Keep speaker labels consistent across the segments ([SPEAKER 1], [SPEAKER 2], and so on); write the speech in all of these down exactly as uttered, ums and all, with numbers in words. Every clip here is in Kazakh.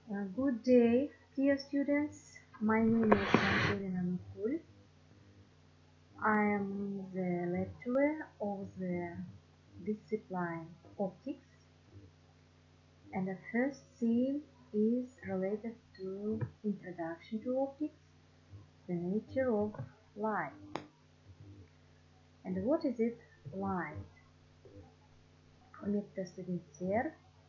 [SPEAKER 1] Uh, good day, dear students. My name is Angelina Nukul. I am the lecturer of the discipline optics, and the first theme is related to introduction to optics, the nature of light. And what is it, light? Құрметті студенттер,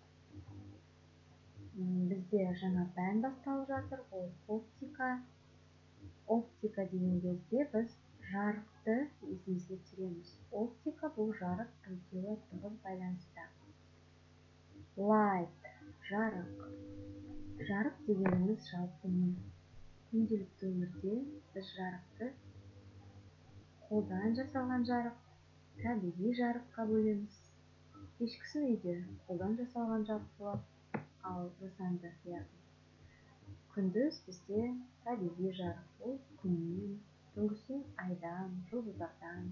[SPEAKER 1] бізде жаңа пән басталып жатыр, ол оптика. Оптика деген кезде біз жарықты есімізге түсіреміз. Оптика бұл жарық екеуі тығыз байланыста. Light, жарық. Жарық дегеніміз жалпы не? Күнделікті өмірде біз жарықты қолдан жасалған жарық, табиғи жарыққа бөлеміз. Кешкісін үйде қолдан жасалған жарық болады, ал жасанды яғни күндіз бізде табиғи жарық, ол күннен, түнгісін айдан, жұлдыздардан.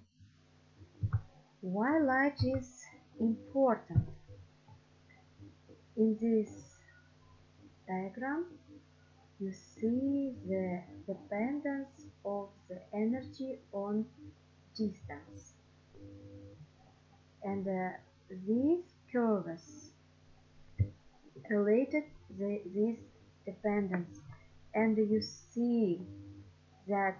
[SPEAKER 1] Why light is important? In this diagram, you see the dependence of the energy on distance. And uh, these curves related the, this dependence, and you see that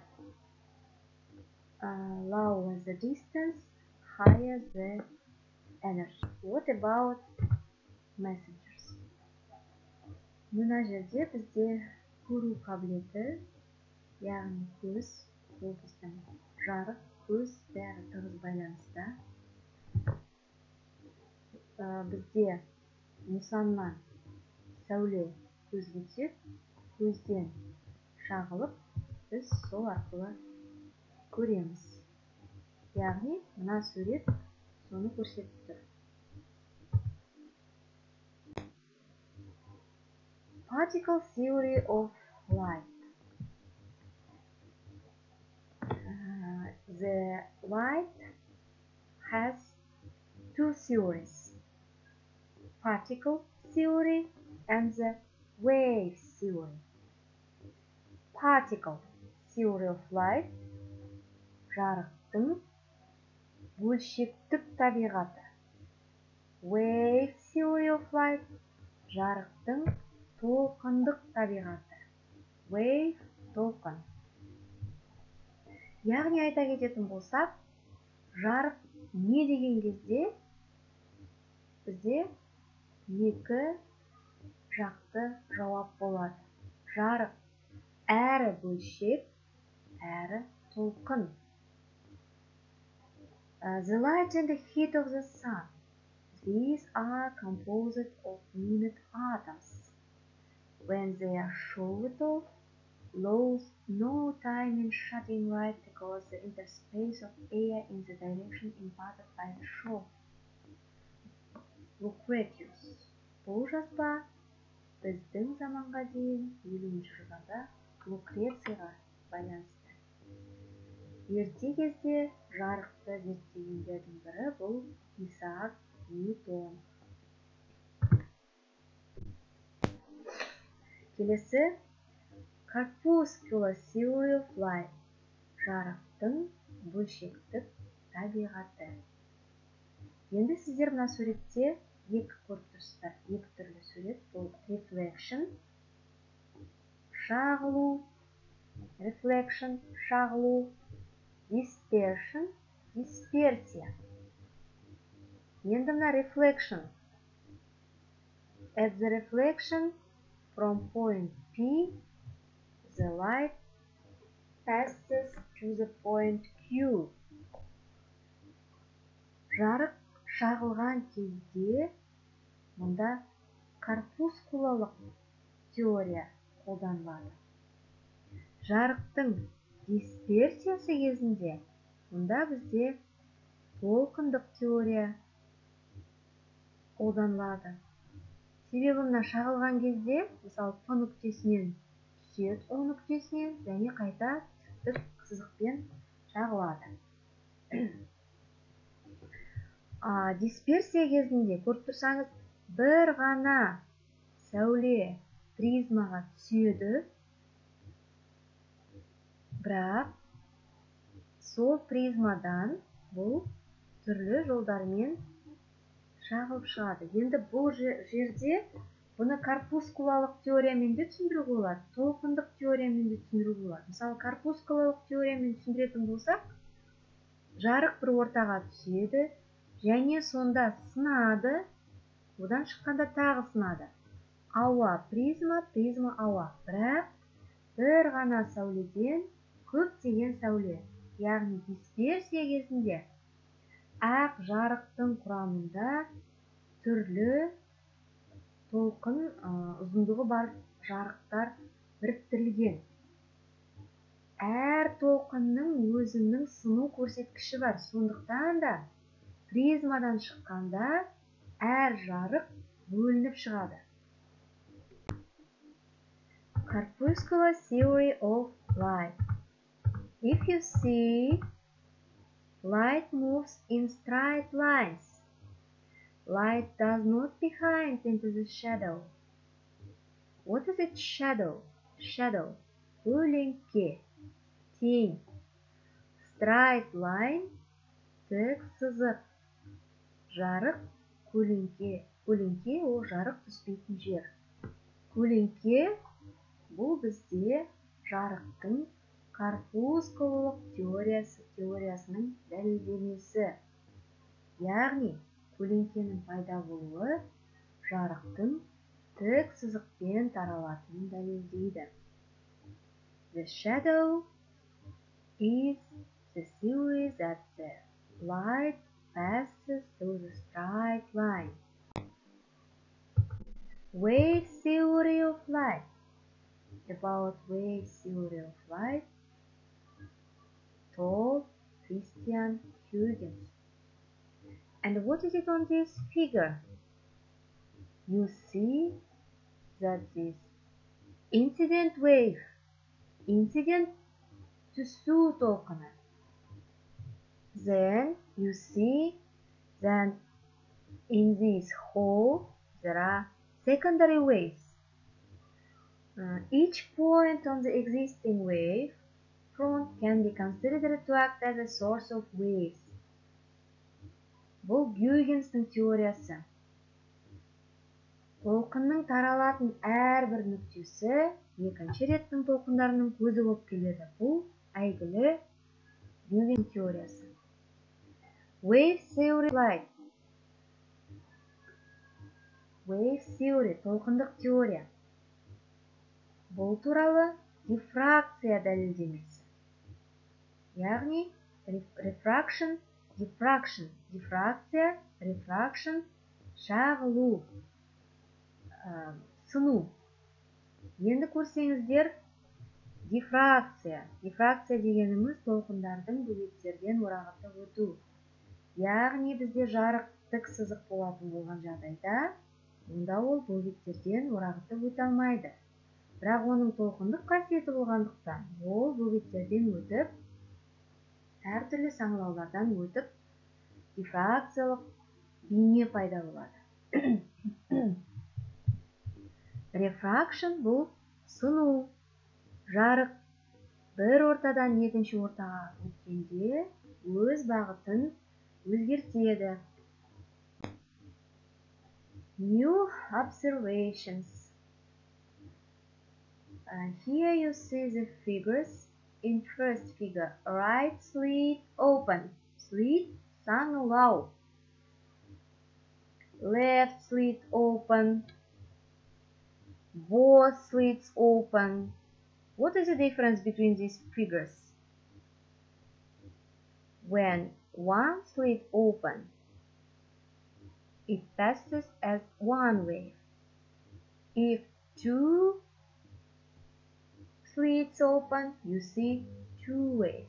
[SPEAKER 1] uh, lower the distance, higher the energy. What about messengers? Мына жерде бізде көру қабілеті, яғни көз, ол біздің жарық, көз бәрі тығыз байланыста. Бізде нысаннан сәуле көзге түсіп, көзден шағылып, біз сол арқылы көреміз. Яғни, мына сурет соны көрсетіп тұр. Particle theory of light. Uh, the light has two theories. Particle theory and the wave theory. Particle theory of light, жарықтың бөлшектік табиғаты. Wave theory of light, жарықтың толқындық табиғаты. Wave, толқын. Яғни айта кететін болсақ, жарық не деген кезде бізде екі жақты жауап болады. Жарық әрі бөлшек, әрі толқын. Uh, the light and the heat of the sun. These are composed of minute atoms. When they are shut off, lose no time in shutting light because the interspace of air in the direction imparted by the shock. Lucretius. Бұл жазба біздің заманға дейін елуінші жылдарда Лукрецияға байланысты. Ерте кезде жарықты зерттегендердің бірі бұл Исаак Ньютон. Келесі Corpuscular theory of light, жарықтың бөлшектік табиғаты. Енді сіздер мына суретте екі көріп тұрсыздар, екі түрлі сурет. Бұл reflection, шағылу, reflection, шағылу, dispersion, дисперсия. Енді мына reflection. At the reflection from point P, the light passes to the point Q. Жарық шағылған кезде мұнда корпускулалық теория қолданылады. Жарықтың дисперсиясы кезінде мұнда бізде толқындық теория қолданылады. Себебі мына шағылған кезде, мысалы, П нүктесінен түседі О нүктесіне, және қайта тіктік сызықпен шағылады. Дисперсия кезінде көріп тұрсаңыз, бір ғана сәуле призмаға түседі, бірақ сол призмадан бұл түрлі жолдармен шағылып шығады. Енді бұл жерде бұны корпускулалық теориямен де түсіндіруге болады, толқындық теориямен де түсіндіруге болады. Мысалы, корпускулалық теориямен түсіндіретін болсақ, жарық бір ортаға түседі, және сонда сынады, одан шыққанда тағы сынады. Ауа призма, призма ауа. Бірақ бір ғана сәуледен көптеген сәуле, яғни дисперсия кезінде ақ жарықтың құрамында түрлі толқын ұзындығы бар жарықтар біріктірілген. Әр толқынның өзінің сыну көрсеткіші бар. Сондықтан да призмадан шыққанда әр жарық бөлініп шығады. Corpuscular theory of light. If you see light moves in straight lines, light does not behind into the shadow. What is it? Shadow. Shadow. Көлеңке. Тень. Straight line. Тік сызық. Жарық. Көлеңке. Көлеңке ол жарық түспейтін жер. Көлеңке бұл бізде жарықтың корпускулалық теориясы, теориясының дәлелдемесі. Яғни, көлеңкенің пайда болуы жарықтың тік сызықпен таралатынын дәлелдейді. The shadow is the theory that the light passes through the straight line. Wave theory of light. About wave theory of light told Christian Huygens. And what is it on this figure? You see that this incident wave, incident түсу толқыны. Then you see that in this hole there are secondary waves. Uh, each point on the existing wave front can be considered to act as a source of waves. Бұл Гюйгенстің теориясы. Толқынның таралатын әрбір нүктесі екінші реттің толқындарының көзі болып келеді. Бұл әйгілі Гюйген теориясы. Wave theory light. Wave theory, толқындық теория. Бұл туралы дифракция дәлелдемесі. Яғни refraction, diffraction, дифракция, refraction, шағылу, ә, сыну. Енді көрсеңіздер, дифракция. Дифракция дегеніміз толқындардың бөгеттерден орағытып өту. Яғни бізде жарық тік сызық болатын болған жағдайда, онда ол бөгеттерден орағытып өте алмайды. Бірақ оның толқындық қасиеті болғандықтан, ол бөгеттерден өтіп, әртүрлі саңылаулардан өтіп, дифракциялық бейне пайда болады. Refraction бұл сыну. Жарық бір ортадан екінші ортаға өткенде өз бағытын өзгертеді. New observations. Uh, here you see the figures. In first figure, right slit open. Slit, саңылау. Left slit open. Both slits open. What is the difference between these figures? When one slit open, it passes as one wave. If two slits open, you see two waves.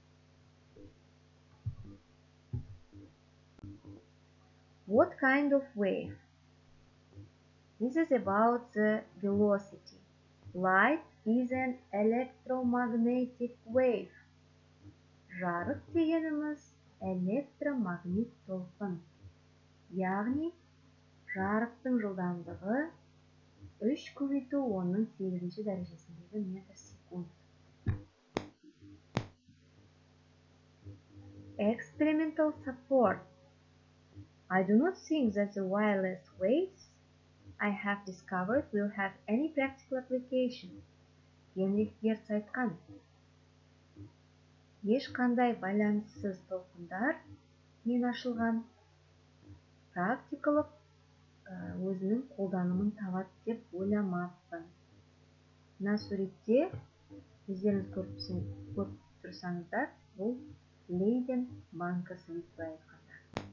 [SPEAKER 1] What kind of wave? This is about the velocity. Light is an electromagnetic wave. Жарық дегеніміз электромагнит толқын. Яғни, жарықтың жылдамдығы үш көбейту онның сегізінші дәрежесіндегі метр секунд. Experimental support. I do not think that the wireless waves I have discovered will have any practical application. Генрих Герц айтқан. Ешқандай байланыссыз толқындар мен ашылған практикалық өзінің қолданымын табады деп ойламаппын. Мына суретте өздеріңіз көріп тұрсаңыздар, бұл Лейден банкасы өтіп айтқанда.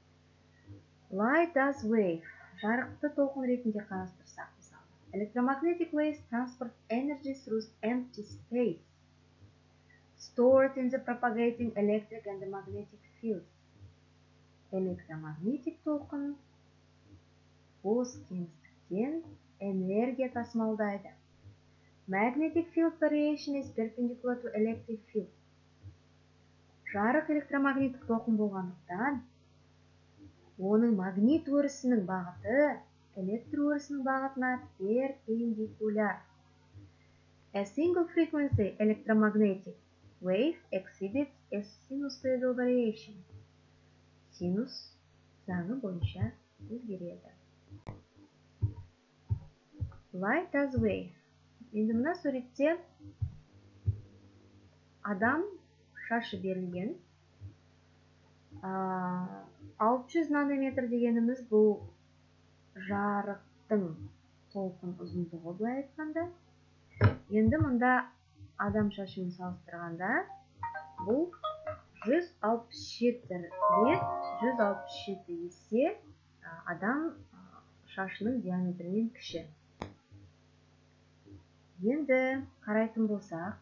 [SPEAKER 1] Light as wave. Жарықты толқын ретінде қарастырсақ, мысалы. Electromagnetic waves transport energy through empty space, stored in the propagating electric and magnetic fields. Электромагнитик толқын бос кеңістіктен энергия тасымалдайды. Magnetic field variation is perpendicular to electric field. Жарық электромагниттік толқын болғандықтан, оның магнит өрісінің бағыты электр өрісінің бағытына перпендикуляр. A single frequency electromagnetic wave exhibits a sinusoidal variation. Синус заңы бойынша өзгереді. Light as wave. Енді мына суретте адам шашы берілген. алты жүз нанометр дегеніміз бұл жарықтың толқын ұзындығы былай айтқанда. Енді мұнда адам шашымен салыстырғанда бұл жүз алпыс жеті рет жүз алпыс жеті есе адам шашының диаметрінен кіші. Енді қарайтын болсақ,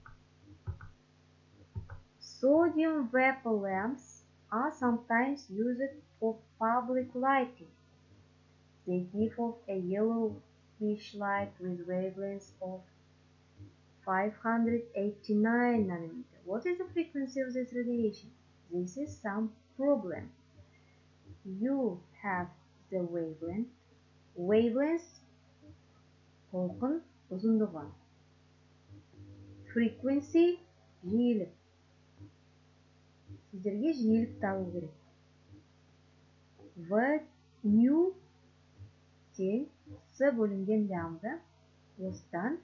[SPEAKER 1] sodium vapor lamps are sometimes used for public lighting. They give off a yellowish light with wavelengths of five hundred eighty-nine nanometers. What is the frequency of this radiation? This is some problem. You have the wavelength. Wavelength толқын ұзындығы. Frequency жиілік. Сіздерге жиілік табу керек. В nu тең с бөлінген лямбда. Осыдан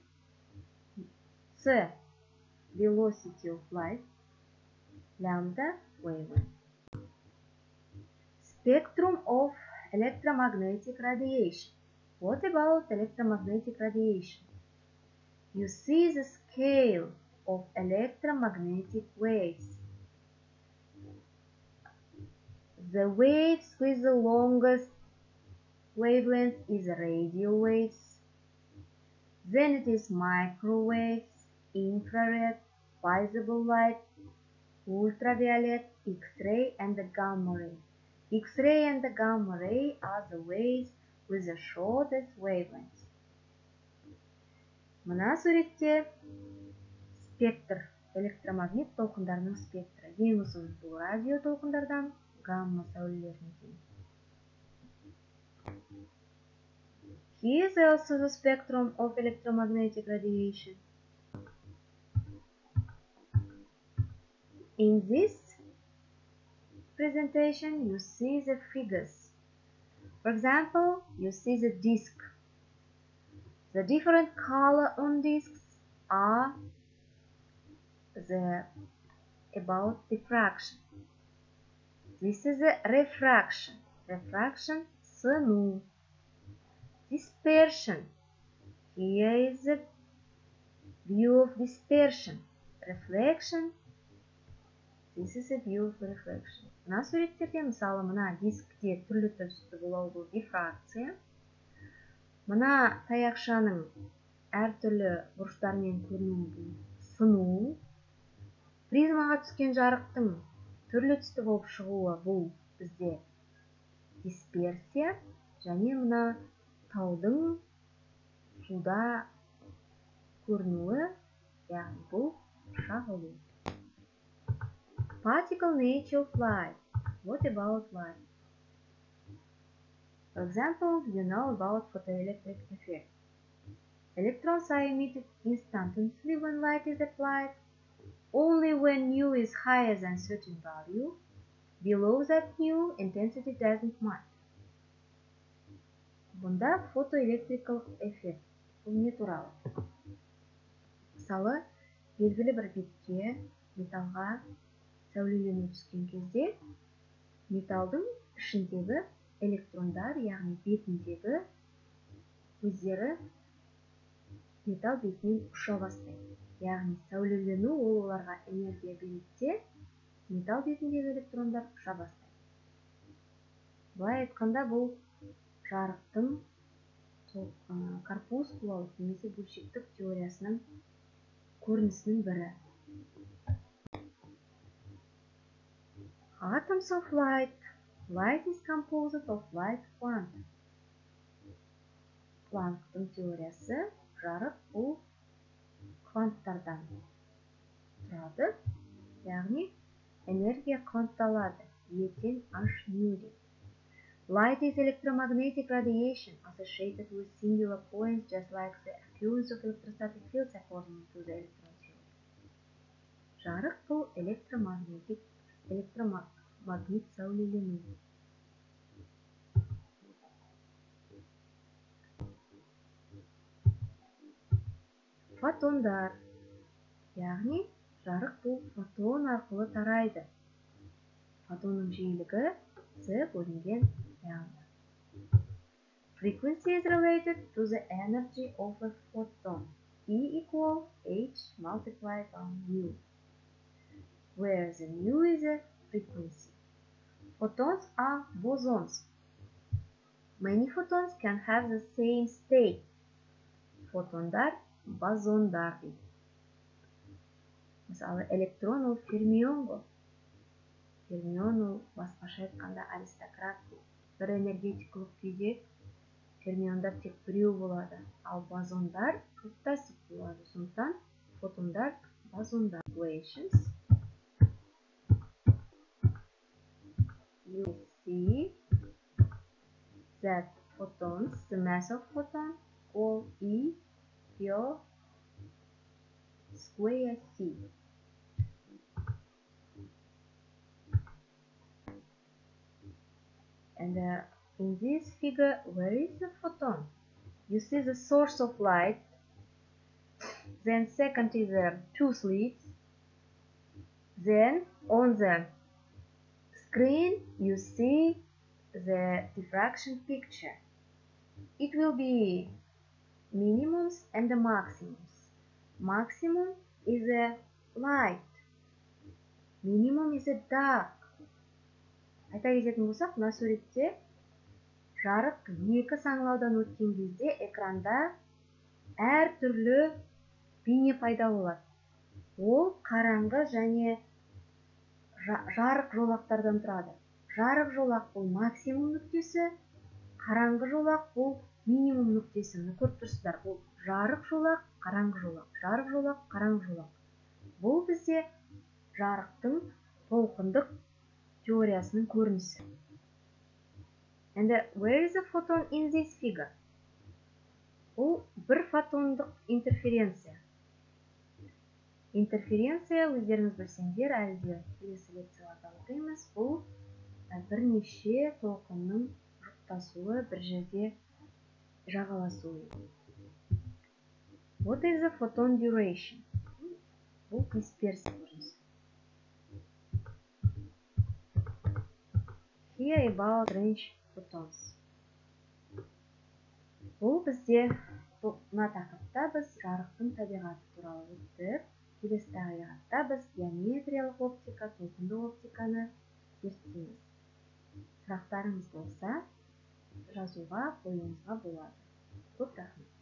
[SPEAKER 1] c velocity of light, lambda wavelength. Spectrum of electromagnetic radiation. What about electromagnetic radiation? You see the scale of electromagnetic waves. The waves with the longest wavelength is radio waves. Then it is microwaves, infrared, visible light, ultraviolet, X-ray and the gamma ray. X-ray and the gamma ray are the waves with the shortest wavelengths. Мына суретте спектр, электромагнит толқындарының спектрі. Ең ұзын бұл радио толқындардан гамма сәулелеріне дейін. Here is also the spectrum of electromagnetic radiation. In this presentation, you see the figures. For example, you see the disk. The different color on disks are the about diffraction. This is a refraction. Refraction с нуль. Dispersion. Here is the view of dispersion. Reflection. This is a view of reflection. Мына суреттерде, мысалы, мына дискте түрлі түсті болуы бұл дифракция. Мына таяқшаның әртүрлі бұрыштармен көрінуі бұл сыну. Призмаға түскен жарықтың түрлі түсті болып шығуы бұл бізде дисперсия. Және мына таудың суда көрінуі, яғни бұл шағылу. Particle nature of light. What about light? For example, you know about photoelectric effect. Electrons are emitted instantaneously when light is applied. Only when nu is higher than certain value. Below that nu, intensity doesn't matter. Бұнда фотоэлектрикалық эффект. Бұл не туралы? Мысалы, белгілі бір бетке металға сәулелену түскен кезде металдың ішіндегі электрондар, яғни бетіндегі өздері металл бетінен ұша бастайды. Яғни сәулелену ол оларға энергия береді, металл бетіндегі электрондар ұша бастайды. Былай айтқанда бұл жарықтың корпускулалық немесе бөлшектік теориясының көрінісінің бірі. Atoms of light. Light is composed of light quanta. Планктың теориясы жарық бұл кванттардан тұрады, яғни энергия квантталады, ертең H nu дейді. Light is electromagnetic radiation associated with singular points, just like the occurrence of electrostatic fields according to the electron theory. Жарық бұл электромагнитик, электромагнит сәулелену. Фотондар, яғни жарық бұл фотон арқылы тарайды. Фотонның жиілігі С бөлінген лямбда. Frequency is related to the energy of a photon. E equal H multiplied by nu, where the nu is a frequency. Photons are bosons. Many photons can have the same state. Фотондар бозондар дейді. Мысалы, электрон ол фермион ғой. Фермион ол басқаша айтқанда аристократ. Бір энергетикалық күйде фермиондар тек біреу болады, ал бозондар көптасып болады. Сондықтан фотондар бозондар. Equations. You see that photons, the mass of photon, all E pure square C. And uh, in this figure, where is the photon? You see the source of light. Then second is the uh, two slits. Then on the screen you see the diffraction picture. It will be minimums and the maximums. Maximum is a light. Minimum is a dark. Айта кететін болсақ, мына суретте жарық екі саңылаудан өткен кезде экранда әр түрлі бейне пайда болады. Ол қараңғы және жарық жолақтардан тұрады. Жарық жолақ бұл максимум нүктесі, қараңғы жолақ бұл минимум нүктесі. Мұны көріп тұрсыздар, бұл жарық жолақ, қараңғы жолақ, жарық жолақ, қараңғы жолақ. Бұл бізде жарықтың толқындық теориясының көрінісі. And uh, where is the photon in this figure? Бұл бір фотондық интерференция. Интерференция, өздеріңіз білсеңдер, әлде келесі лекцияларда оқимыз, бұл бірнеше толқынның жұптасуы, бір жерде жағаласуы. What is the photon duration? Бұл дисперсия көрінісі. Here about range photons. Бұл бізде мына тақырыпта біз жарықтың табиғаты туралы өттік. Келесі табиғатта біз геометриялық оптика, толқындық оптиканы зерттейміз. Сұрақтарыңыз болса, жазуға қоюыңызға болады. Көп рахмет.